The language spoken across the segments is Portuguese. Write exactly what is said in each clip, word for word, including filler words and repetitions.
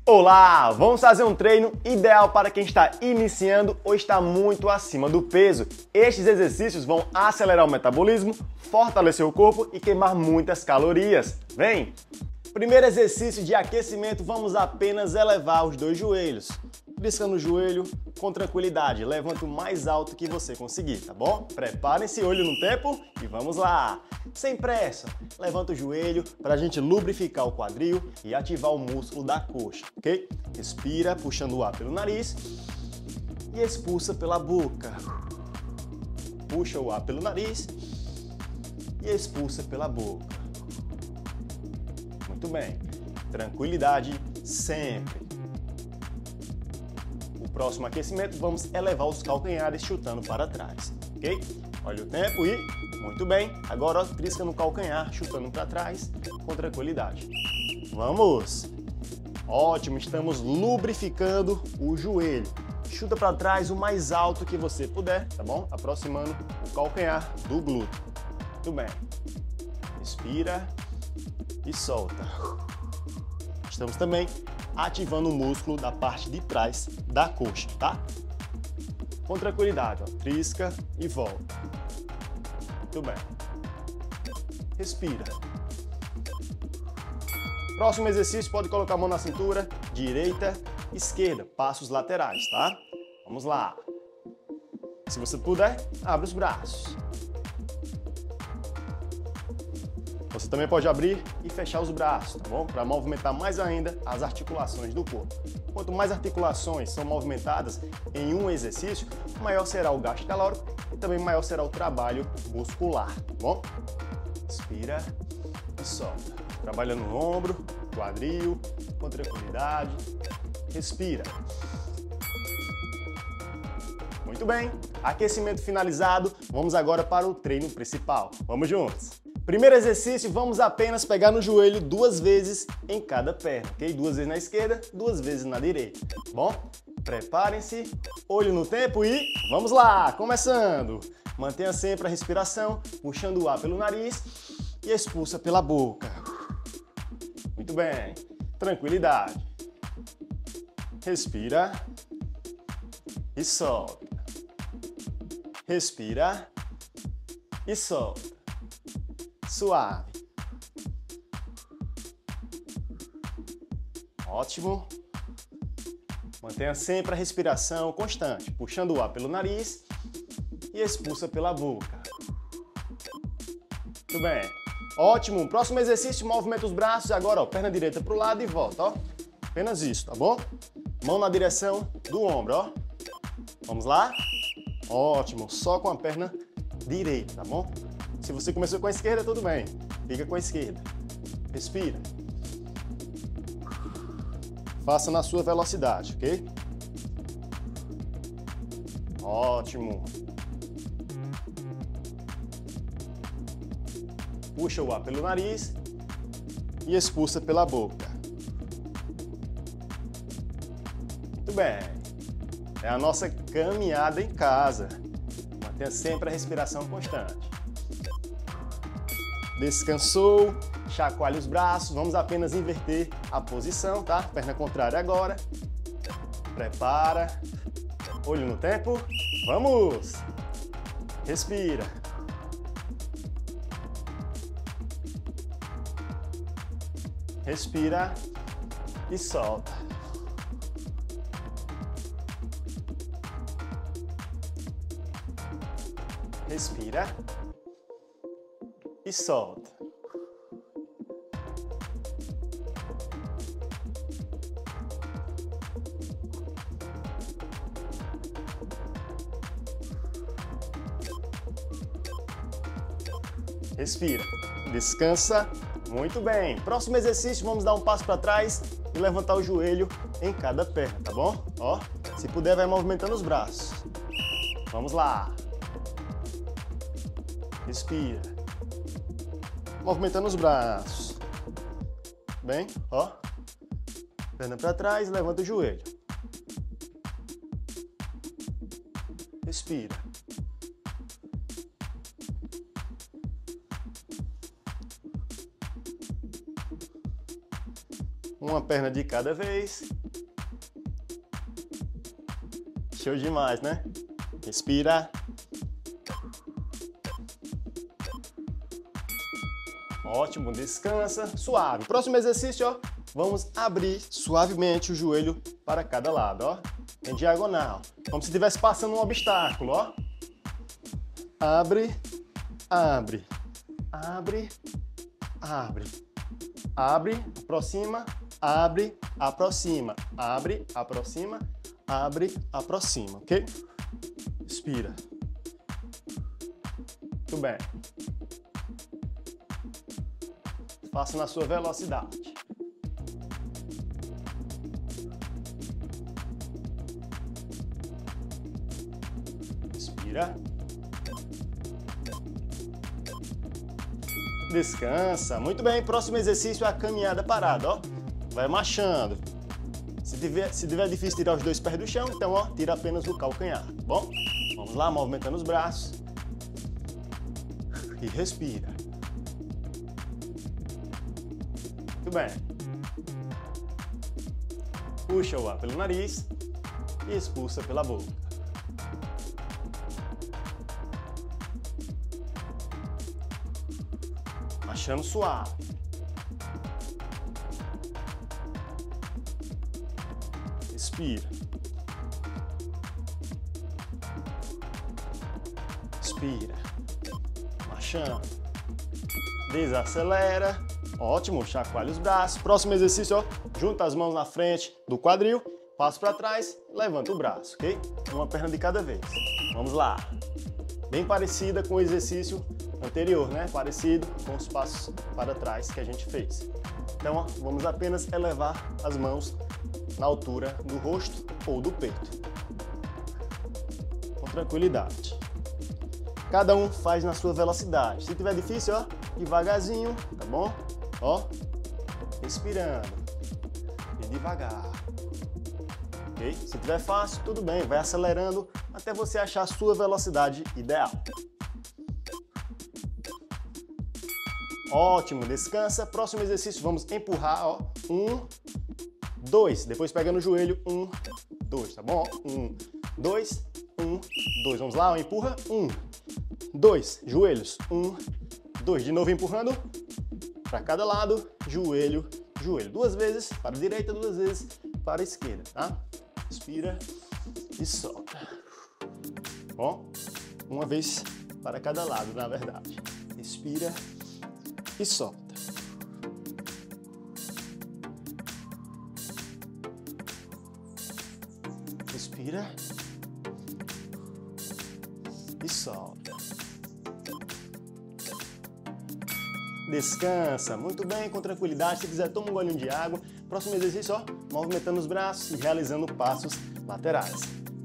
Olá! Vamos fazer um treino ideal para quem está iniciando ou está muito acima do peso. Estes exercícios vão acelerar o metabolismo, fortalecer o corpo e queimar muitas calorias. Vem! Primeiro exercício de aquecimento, vamos apenas elevar os dois joelhos. Pisca no joelho com tranquilidade, levanta o mais alto que você conseguir, tá bom? Preparem-se, olho no tempo e vamos lá! Sem pressa, levanta o joelho para a gente lubrificar o quadril e ativar o músculo da coxa, ok? Respira, puxando o ar pelo nariz e expulsa pela boca. Puxa o ar pelo nariz e expulsa pela boca. Muito bem, tranquilidade sempre. O próximo aquecimento, vamos elevar os calcanhares chutando para trás, ok? Olha o tempo e, muito bem, agora ó, trisca no calcanhar, chutando para trás, com tranquilidade. Vamos! Ótimo, estamos lubrificando o joelho. Chuta para trás o mais alto que você puder, tá bom? Aproximando o calcanhar do glúteo. Muito bem. Respira e solta. Estamos também ativando o músculo da parte de trás da coxa, tá? Com tranquilidade, ó. Trisca e volta. Muito bem. Respira. Próximo exercício, pode colocar a mão na cintura, direita, esquerda, passos laterais, tá? Vamos lá. Se você puder, abre os braços. Você também pode abrir e fechar os braços, tá bom? Para movimentar mais ainda as articulações do corpo. Quanto mais articulações são movimentadas em um exercício, maior será o gasto calórico e também maior será o trabalho muscular, tá bom? Inspira e solta. Trabalhando no ombro, quadril, com tranquilidade. Respira. Muito bem, aquecimento finalizado. Vamos agora para o treino principal. Vamos juntos! Primeiro exercício, vamos apenas pegar no joelho duas vezes em cada perna, ok? Duas vezes na esquerda, duas vezes na direita, bom? Preparem-se, olho no tempo e vamos lá! Começando! Mantenha sempre a respiração, puxando o ar pelo nariz e expulsa pela boca. Muito bem, tranquilidade. Respira e solta. Respira e solta. Suave. Ótimo. Mantenha sempre a respiração constante, puxando o ar pelo nariz e expulsa pela boca. Muito bem. Ótimo. Próximo exercício, movimenta os braços. Agora, ó, perna direita para o lado e volta, ó. Apenas isso, tá bom? Mão na direção do ombro, ó. Vamos lá? Ótimo. Só com a perna direita, tá bom? Se você começou com a esquerda, tudo bem. Fica com a esquerda. Respira. Faça na sua velocidade, ok? Ótimo. Puxa o ar pelo nariz e expulsa pela boca. Muito bem. É a nossa caminhada em casa. Mantenha sempre a respiração constante. Descansou, chacoalhe os braços, vamos apenas inverter a posição, tá? Perna contrária agora. Prepara. Olho no tempo. Vamos! Respira. Respira e solta. Respira e solta. Respira. Descansa. Muito bem. Próximo exercício, vamos dar um passo para trás e levantar o joelho em cada perna, tá bom? Ó, se puder, vai movimentando os braços. Vamos lá. Respira. Movimentando os braços. Bem, ó. Perna para trás, levanta o joelho. Respira. Uma perna de cada vez. Show demais, né? Respira. Ótimo, descansa, suave. Próximo exercício, ó. Vamos abrir suavemente o joelho para cada lado, ó. Em diagonal. Como se estivesse passando um obstáculo, ó. Abre, abre, abre, abre. Abre, aproxima, abre, aproxima, abre, aproxima, abre, aproxima, ok? Respira. Muito bem. Faça na sua velocidade. Respira. Descansa. Muito bem. Próximo exercício é a caminhada parada, ó. Vai marchando. Se tiver, se tiver difícil tirar os dois pés do chão, então, ó, tira apenas o calcanhar, tá bom? Vamos lá, movimentando os braços. E respira. Muito bem. Puxa o ar pelo nariz e expulsa pela boca. Marchando suave. Respira. Respira. Marchando. Desacelera. Ótimo, chacoalha os braços. Próximo exercício, ó. Junta as mãos na frente do quadril, passo para trás, levanta o braço, ok? Uma perna de cada vez. Vamos lá. Bem parecida com o exercício anterior, né? Parecido com os passos para trás que a gente fez. Então, ó, vamos apenas elevar as mãos na altura do rosto ou do peito. Com tranquilidade. Cada um faz na sua velocidade. Se tiver difícil, ó, devagarzinho, tá bom? Ó, respirando e devagar, ok? Se tiver fácil, tudo bem, vai acelerando até você achar a sua velocidade ideal. Ótimo, descansa. Próximo exercício, vamos empurrar, ó, um, dois, depois pega no joelho, um, dois, tá bom? Um, dois, um, dois, vamos lá, ó, empurra, um, dois, joelhos, um, dois, de novo empurrando. Para cada lado, joelho, joelho. Duas vezes para a direita, duas vezes para a esquerda, tá? Respira e solta. Bom, uma vez para cada lado, na verdade. Respira e solta. Respira e solta. Descansa, muito bem, com tranquilidade. Se quiser, toma um golinho de água. Próximo exercício, ó, movimentando os braços e realizando passos laterais.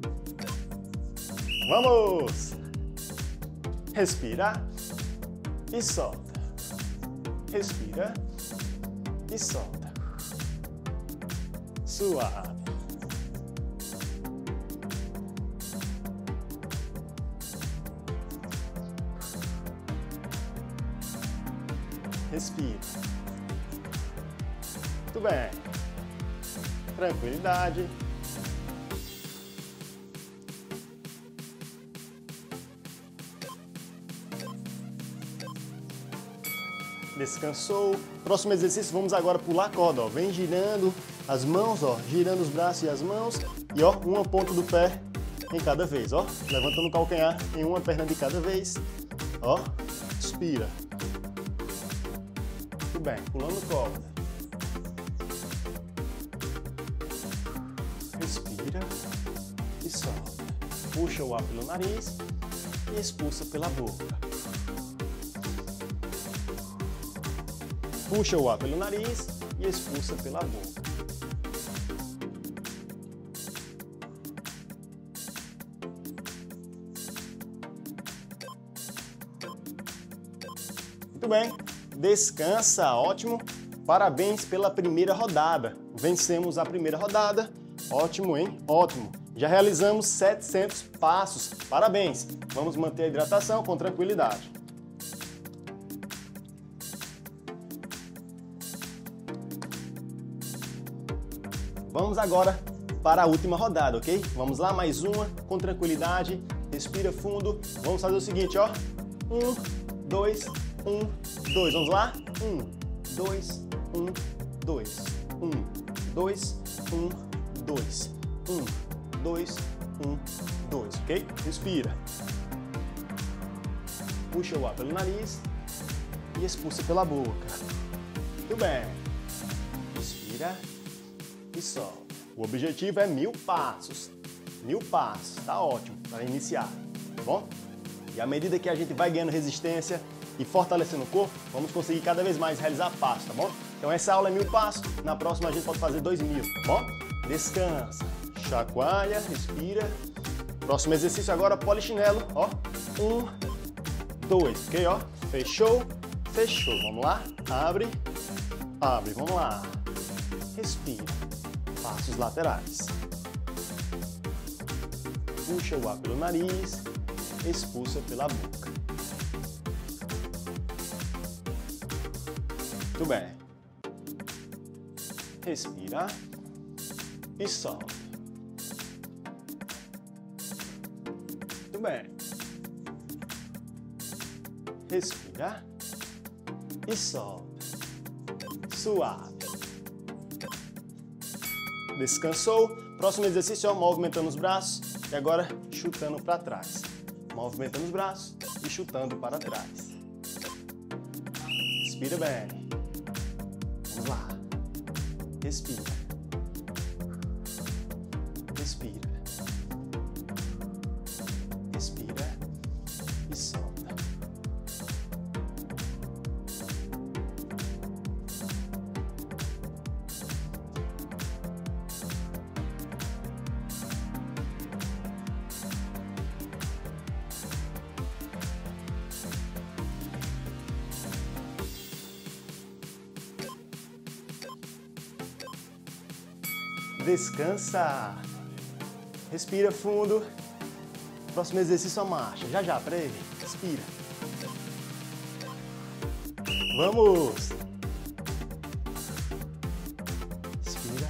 Vamos! Respira e solta. Respira e solta. Suave. Respira. Muito bem. Tranquilidade. Descansou. Próximo exercício, vamos agora pular a corda, ó. Vem girando as mãos, ó, girando os braços e as mãos e ó, uma ponta do pé em cada vez, ó. Levantando o calcanhar em uma perna de cada vez. Ó, expira. Muito bem, pulando corda. Respira e solta. Puxa o ar pelo nariz e expulsa pela boca. Puxa o ar pelo nariz e expulsa pela boca. Muito bem, descansa, ótimo. Parabéns pela primeira rodada. Vencemos a primeira rodada. Ótimo, hein? Ótimo. Já realizamos setecentos passos. Parabéns. Vamos manter a hidratação com tranquilidade. Vamos agora para a última rodada, ok? Vamos lá, mais uma, com tranquilidade. Respira fundo. Vamos fazer o seguinte, ó. Um, dois, um, dois. Vamos lá? Um, dois, um, dois. Um, dois, um, dois. Um, dois, um, dois, ok? Respira. Puxa o ar pelo nariz e expulsa pela boca. Muito bem. Respira e solta. O objetivo é mil passos. Mil passos, tá ótimo para iniciar, tá bom? E à medida que a gente vai ganhando resistência e fortalecendo o corpo, vamos conseguir cada vez mais realizar passos, tá bom? Então essa aula é mil passos, na próxima a gente pode fazer dois mil, tá bom? Descansa, chacoalha, respira. Próximo exercício agora, polichinelo, ó. Um, dois, ok, ó. Fechou, fechou. Vamos lá, abre, abre, vamos lá. Respira, passos laterais. Puxa o ar pelo nariz, expulsa pela boca. Muito bem. Respira e solta. Muito bem. Respira e solta. Suave. Descansou. Próximo exercício é movimentando os braços e agora chutando para trás. Movimentando os braços e chutando para trás. Respira bem. Vamos lá. Respira. Respira. Respira e solta. Descansa. Respira fundo. Próximo exercício é a marcha. Já, já, peraí. Respira. Vamos. Respira.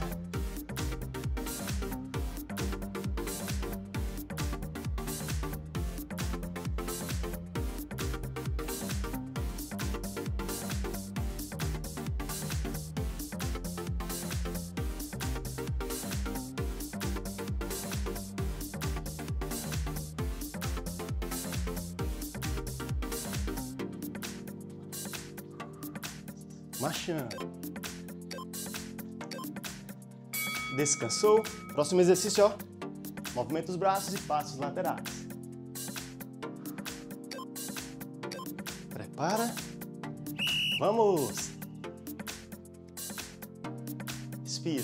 Marchando. Descansou. Próximo exercício, ó. Movimenta os braços e passos laterais. Prepara. Vamos. Respira.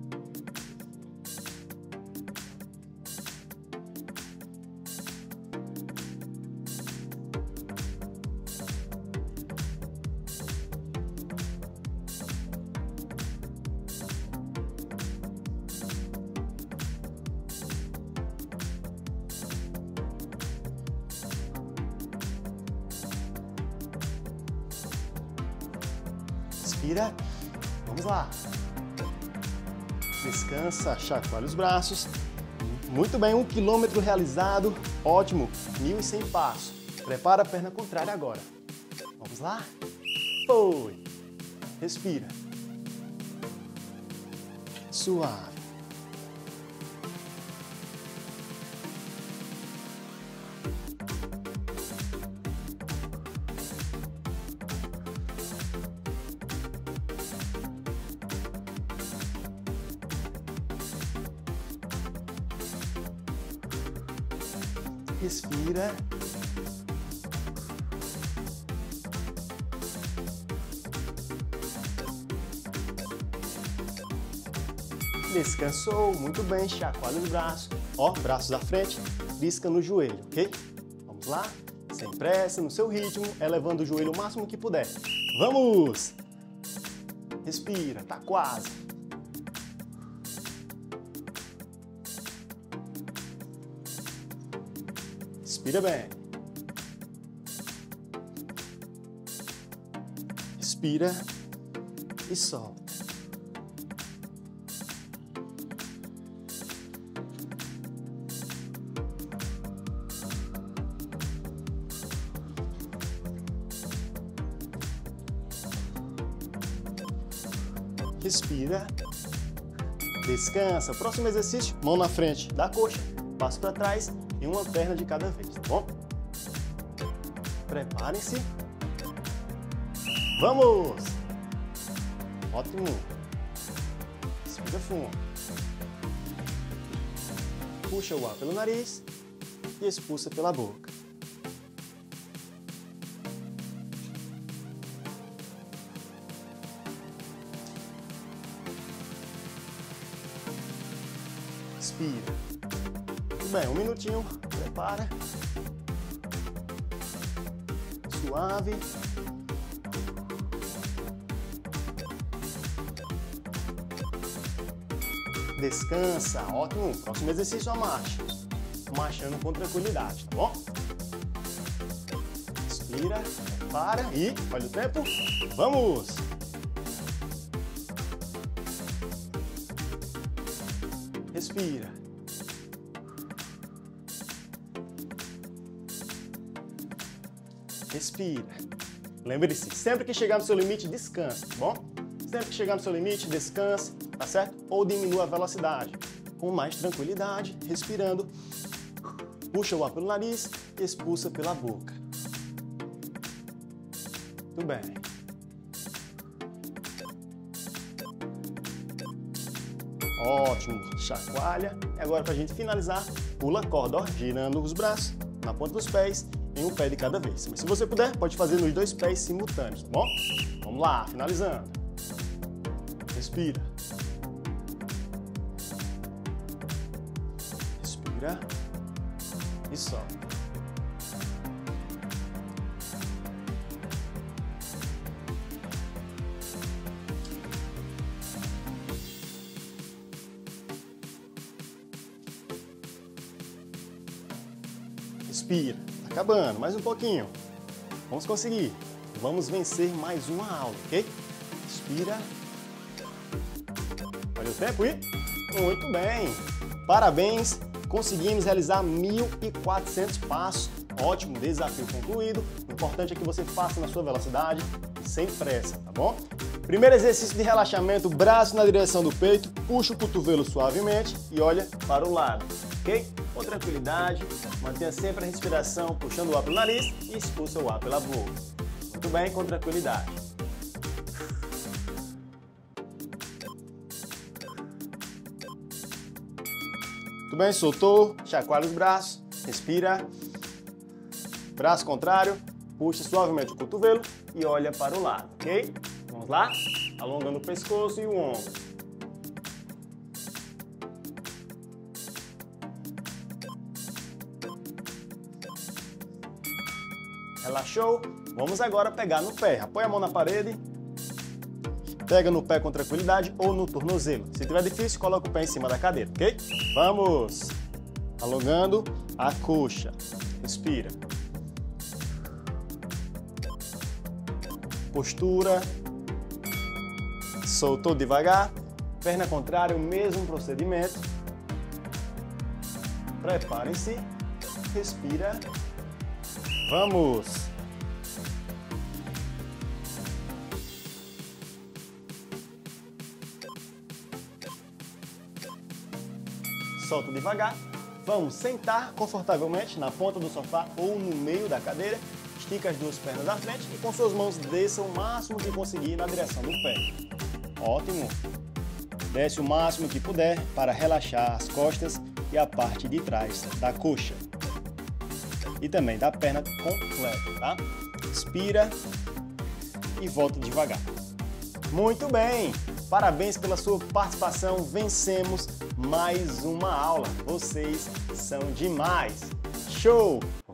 Respira. Vamos lá. Descansa, chacoalha os braços. Muito bem, um quilômetro realizado. Ótimo. mil e cem passos. Prepara a perna contrária agora. Vamos lá. Foi. Respira. Suave. Respira. Descansou, muito bem, chacoalha os braços. Ó, braços à frente, bisca no joelho, ok? Vamos lá, sem pressa, no seu ritmo, elevando o joelho o máximo que puder. Vamos! Respira, tá quase. Respira bem. Respira e solta. respira, descansa. Próximo exercício, mão na frente da coxa, passo para trás e uma perna de cada vez, tá bom? Preparem-se. Vamos! Ótimo. Respira fundo. Puxa o ar pelo nariz e expulsa pela boca. Respira. Muito bem, um minutinho. Prepara. Suave. Descansa. Ótimo. Próximo exercício, a marcha. Marchando com tranquilidade, tá bom? Respira. Para e olha o tempo. Vamos! Respira. Respira. Lembre-se, sempre que chegar no seu limite, descanse, tá bom? Sempre que chegar no seu limite, descanse, tá certo? Ou diminua a velocidade. Com mais tranquilidade, respirando. Puxa o ar pelo nariz e expulsa pela boca. Muito bem. Ótimo. Chacoalha. E agora, para a gente finalizar, pula a corda, ó, girando os braços na ponta dos pés em um pé de cada vez. Mas se você puder, pode fazer nos dois pés simultâneos, tá bom? Vamos lá, finalizando. Respira. Respira. E solta. Respira. Tá acabando. Mais um pouquinho. Vamos conseguir. Vamos vencer mais uma aula, ok? Respira. Olha o tempo e... Muito bem. Parabéns. Conseguimos realizar mil e quatrocentos passos. Ótimo, desafio concluído. O importante é que você faça na sua velocidade e sem pressa, tá bom? Primeiro exercício de relaxamento, braço na direção do peito, puxa o cotovelo suavemente e olha para o lado, ok? Com tranquilidade, mantenha sempre a respiração, puxando o ar pelo nariz e expulsa o ar pela boca. Muito bem, com tranquilidade. Muito bem, soltou, chacoalha os braços, respira. Braço contrário, puxa suavemente o cotovelo e olha para o lado, ok? Vamos lá? Alongando o pescoço e o ombro. Relaxou? Vamos agora pegar no pé. Apoia a mão na parede. Pega no pé com tranquilidade ou no tornozelo. Se tiver difícil, coloca o pé em cima da cadeira, ok? Vamos! Alongando a coxa. Respira. Postura. Soltou devagar. Perna contrária, o mesmo procedimento. Preparem-se. Respira. Vamos! Solta devagar. Vamos sentar confortavelmente na ponta do sofá ou no meio da cadeira. Estica as duas pernas da frente e com suas mãos desça o máximo que conseguir na direção do pé. Ótimo! Desce o máximo que puder para relaxar as costas e a parte de trás da coxa. E também da perna completa, tá? Inspira e volta devagar. Muito bem! Parabéns pela sua participação. Vencemos mais uma aula. Vocês são demais! Show!